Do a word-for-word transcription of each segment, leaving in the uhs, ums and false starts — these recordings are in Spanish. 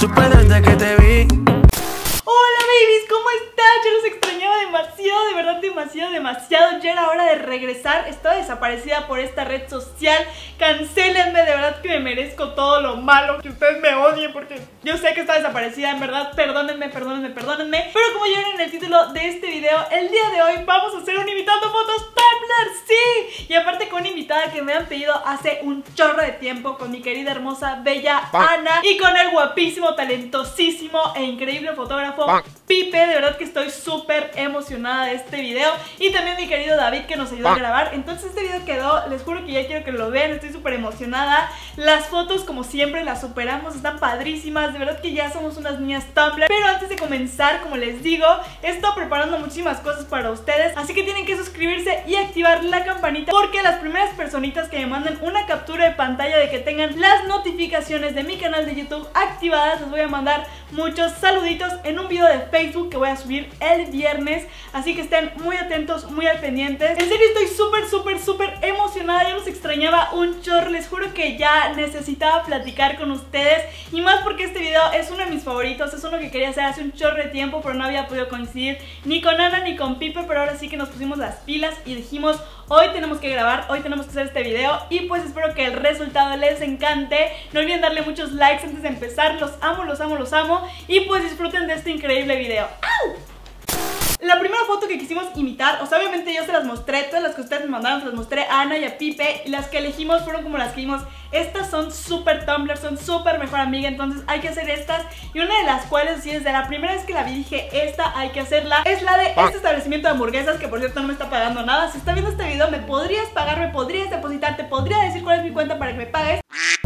supe desde que te vi. Hola babies, ¿cómo están? Yo los extrañaba demasiado, de verdad demasiado, demasiado. Ya era hora de regresar, estaba desaparecida por esta red social. Cancélenme, de verdad que me merezco todo lo malo, que ustedes me odien porque yo sé que está desaparecida, en verdad, perdónenme, perdónenme, perdónenme. Pero como ya vieron en el título de este video, el día de hoy vamos a hacer un Imitando Fotos Tumblr, sí. Y aparte con una invitada que me han pedido hace un chorro de tiempo, con mi querida, hermosa, bella Ana, y con el guapísimo, talentosísimo e increíble fotógrafo Pipe. De verdad que estoy súper emocionada de este video. Y también mi querido David, que nos ayudó a grabar. Entonces este video quedó, les juro que ya quiero que lo vean. Estoy súper emocionada. Las fotos, como siempre, las superamos, están padrísimas. De verdad que ya somos unas niñas Tumblr. Pero antes de comenzar, como les digo, he estado preparando muchísimas cosas para ustedes, así que tienen que suscribirse y activar la campanita, porque las primeras personitas que me manden una captura de pantalla de que tengan las notificaciones de mi canal de YouTube activadas, les voy a mandar muchos saluditos en un video de Facebook que voy a subir el viernes. Así que estén muy atentos, muy al pendientes. En serio estoy súper, súper, súper emocionada. Yo los extrañaba un chorro. Les juro que ya necesitaba platicar con ustedes. Y más porque este video es uno de mis favoritos. Es uno que quería hacer hace un chorro de tiempo, pero no había podido coincidir ni con Ana ni con Pipe. Pero ahora sí que nos pusimos las pilas y dijimos: hoy tenemos que grabar, hoy tenemos que hacer este video. Y pues espero que el resultado les encante. No olviden darle muchos likes antes de empezar. Los amo, los amo, los amo. Y pues disfruten de este increíble video. ¡Au! La primera foto que quisimos imitar, o sea, obviamente yo se las mostré, todas las que ustedes me mandaron se las mostré a Ana y a Pipe, y las que elegimos fueron como las que vimos. Estas son súper Tumblr, son súper mejor amiga, entonces hay que hacer estas. Y una de las cuales, sí, desde la primera vez que la vi dije, esta hay que hacerla, es la de este establecimiento de hamburguesas, que por cierto no me está pagando nada. Si está viendo este video, me podrías pagar, me podrías depositar, te podría decir cuál es mi cuenta para que me pagues.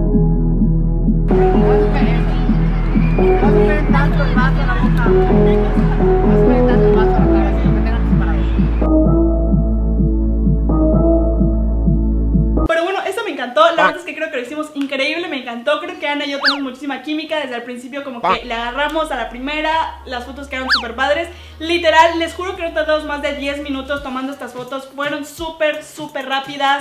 La verdad es que creo que lo hicimos increíble, me encantó. Creo que Ana y yo tenemos muchísima química. Desde el principio como que le agarramos a la primera. Las fotos quedaron súper padres. Literal, les juro que no tardamos más de diez minutos tomando estas fotos. Fueron súper, súper rápidas.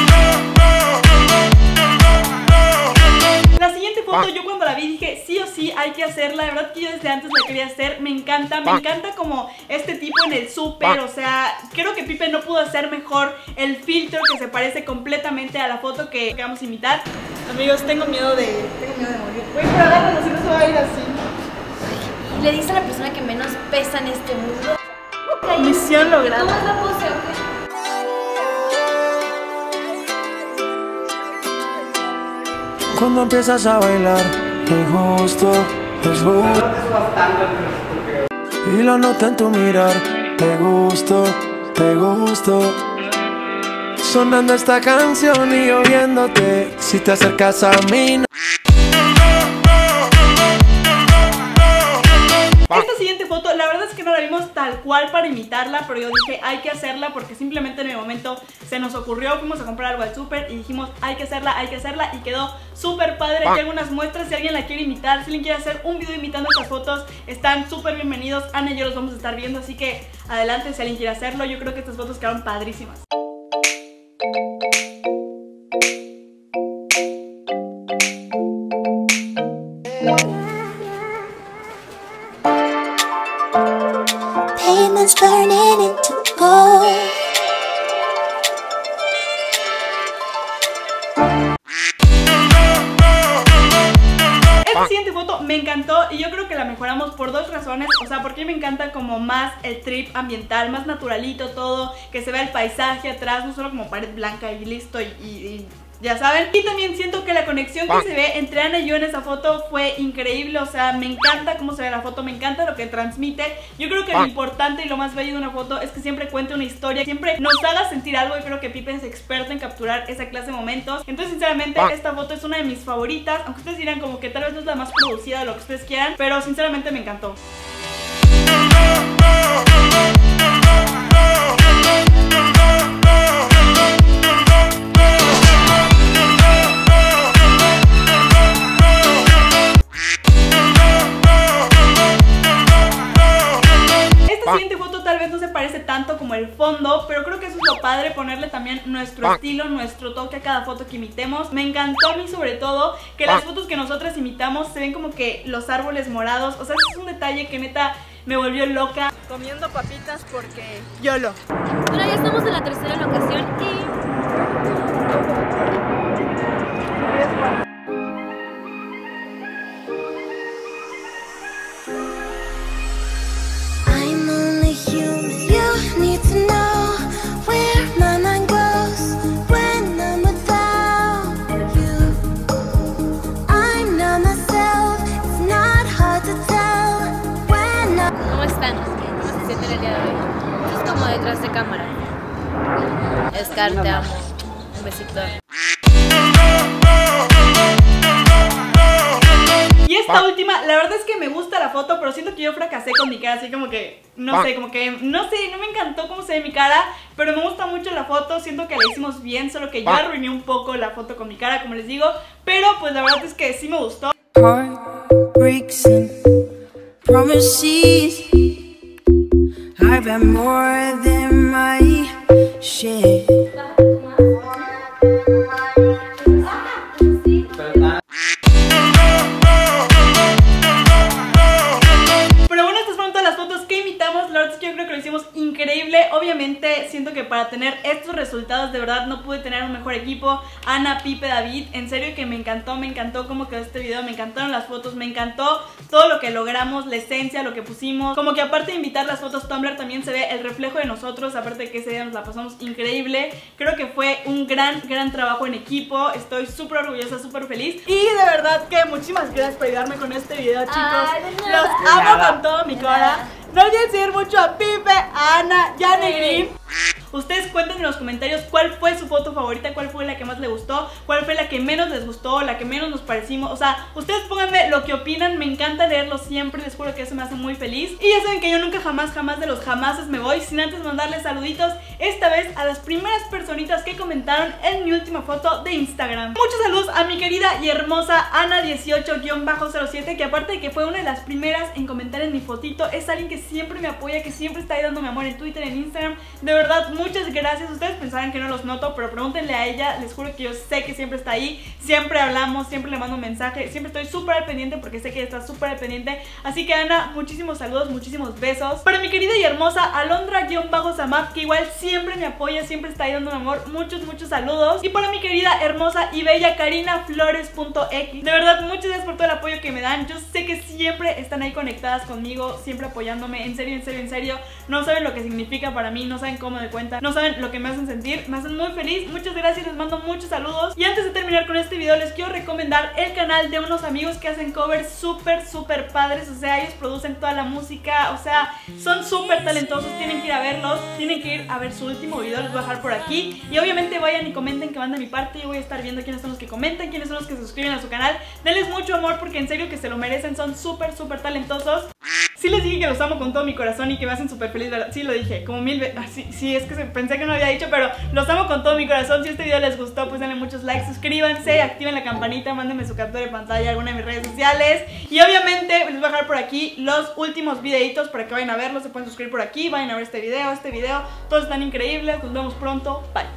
La siguiente foto, yo cuando la vi dije, sí o sí hay que hacerla. De verdad que yo desde antes la quería hacer. Me encanta, me encanta como este tipo en el súper. O sea, creo que Pipe no pudo hacer mejor el filtro, que se parece completamente a la foto que vamos a imitar. Amigos, tengo miedo de, tengo miedo de morir. Voy a agárralo, si no se va a ir así. Le dice a la persona que menos pesa en este mundo. Misión lograda. ¿Cómo es la pose, ok? Cuando empiezas a bailar, es justo, es justo. Y lo noto en tu mirar, te gusto, te gusto. Sonando esta canción y oyéndote, si te acercas a mí. Esta siguiente foto, la verdad es que no la vimos tal cual para imitarla, pero yo dije, hay que hacerla porque simplemente en el momento se nos ocurrió, fuimos a comprar algo al súper y dijimos, hay que hacerla, hay que hacerla, y quedó súper padre. Aquí algunas muestras, si alguien la quiere imitar, si alguien quiere hacer un video imitando estas fotos, están súper bienvenidos. Ana y yo los vamos a estar viendo, así que adelante si alguien quiere hacerlo. Yo creo que estas fotos quedaron padrísimas. Turning into gold. Esta siguiente foto me encantó y yo creo que la mejoramos por dos razones. O sea, porque me encanta como más el trip ambiental, más naturalito todo, que se vea el paisaje atrás, no solo como pared blanca y listo y, y, y ya saben. Y también siento que la conexión que se ve entre Ana y yo en esa foto fue increíble. O sea, me encanta cómo se ve la foto, me encanta lo que transmite. Yo creo que lo importante y lo más bello de una foto es que siempre cuente una historia, siempre nos haga sentir algo. Y creo que Pipe es experto en capturar esa clase de momentos. Entonces sinceramente esta foto es una de mis favoritas, aunque ustedes dirán como que tal vez no es la más producida de lo que ustedes quieran, pero sinceramente me encantó. siguiente foto tal vez no se parece tanto como el fondo, pero creo que eso es lo padre, ponerle también nuestro estilo, nuestro toque a cada foto que imitemos. Me encantó a mí sobre todo que las fotos que nosotras imitamos se ven como que los árboles morados. O sea, es un detalle que neta me volvió loca. Comiendo papitas porque YOLO. Bueno, ya estamos en la tercera locación y... I'm only human. You need to know where my mind goes when I'm without you. I'm not myself. It's not hard to tell when I'm... ¿Cómo están? ¿Cómo se sienten el día de hoy? Es como detrás de cámara. Scar, te amo. Un besito. Y esta última, la verdad es que me gusta la foto, pero siento que yo fracasé con mi cara, así como que, no sé, como que, no sé, no me encantó cómo se ve mi cara, pero me gusta mucho la foto, siento que la hicimos bien, solo que yo arruiné un poco la foto con mi cara, como les digo, pero pues la verdad es que sí me gustó. Heartbreaks and promises. I've had more than my share. Increíble, obviamente siento que para tener estos resultados de verdad no pude tener un mejor equipo. Ana, Pipe, David, en serio que me encantó, me encantó cómo quedó este video, me encantaron las fotos, me encantó todo lo que logramos, la esencia, lo que pusimos, como que aparte de invitar las fotos Tumblr también se ve el reflejo de nosotros, aparte de que ese día nos la pasamos increíble. Creo que fue un gran, gran trabajo en equipo, estoy súper orgullosa, súper feliz y de verdad que muchísimas gracias por ayudarme con este video, chicos. Ay, de nada. Los amo con todo mi corazón. No olviden seguir mucho a Pipe, a Ana y a Negrín. Ustedes cuenten en los comentarios cuál fue su foto favorita, cuál fue la que más les gustó, cuál fue la que menos les gustó, la que menos nos parecimos. O sea, ustedes pónganme lo que opinan, me encanta leerlo siempre, les juro que eso me hace muy feliz. Y ya saben que yo nunca jamás, jamás de los jamases me voy sin antes mandarles saluditos, esta vez a las primeras personitas que comentaron en mi última foto de Instagram. Muchos saludos a mi querida y hermosa Ana dieciocho guión cero siete, que aparte de que fue una de las primeras en comentar en mi fotito, es alguien que siempre me apoya, que siempre está ahí dándome amor en Twitter, en Instagram. De verdad, muchas gracias. Ustedes pensarán que no los noto, pero pregúntenle a ella, les juro que yo sé que siempre está ahí, siempre hablamos, siempre le mando un mensaje, siempre estoy súper al pendiente porque sé que está súper al pendiente. Así que Ana, muchísimos saludos, muchísimos besos. Para mi querida y hermosa Alondra guión Samap, que igual siempre me apoya, siempre está ahí dándome amor, muchos, muchos saludos. Y para mi querida, hermosa y bella Karina Flores punto x, de verdad, muchas gracias por todo el apoyo que me dan. Yo sé que siempre están ahí conectadas conmigo, siempre apoyándome, en serio, en serio, en serio. No saben lo que significa para mí, no saben cómo me cuenta, no saben lo que me hacen sentir, me hacen muy feliz. Muchas gracias, les mando muchos saludos. Y antes de terminar con este video les quiero recomendar el canal de unos amigos que hacen covers súper, súper padres. O sea, ellos producen toda la música, o sea, son súper talentosos, tienen que ir a verlos, tienen que ir a ver su último video, les voy a dejar por aquí. Y obviamente vayan y comenten que van de mi parte, yo voy a estar viendo quiénes son los que comentan, quiénes son los que se suscriben a su canal. Denles mucho amor porque en serio que se lo merecen, son súper, súper talentosos. Sí les dije que los amo con todo mi corazón y que me hacen súper feliz, ¿verdad? Sí lo dije, como mil veces. Ah, sí, sí, es que pensé que no lo había dicho, pero los amo con todo mi corazón. Si este video les gustó, pues denle muchos likes, suscríbanse, activen la campanita, mándenme su captura de pantalla a alguna de mis redes sociales. Y obviamente les voy a dejar por aquí los últimos videitos para que vayan a verlos. Se pueden suscribir por aquí, vayan a ver este video, este video. Todos están increíbles, nos vemos pronto, bye.